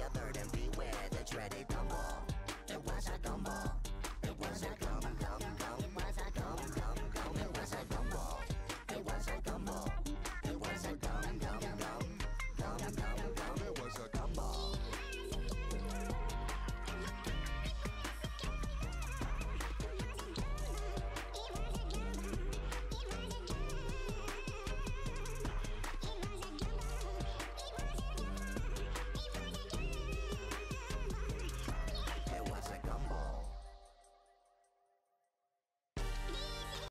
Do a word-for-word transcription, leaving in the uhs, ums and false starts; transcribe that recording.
alert and beware the dreaded tumble. It was a tumble, it was a tumble.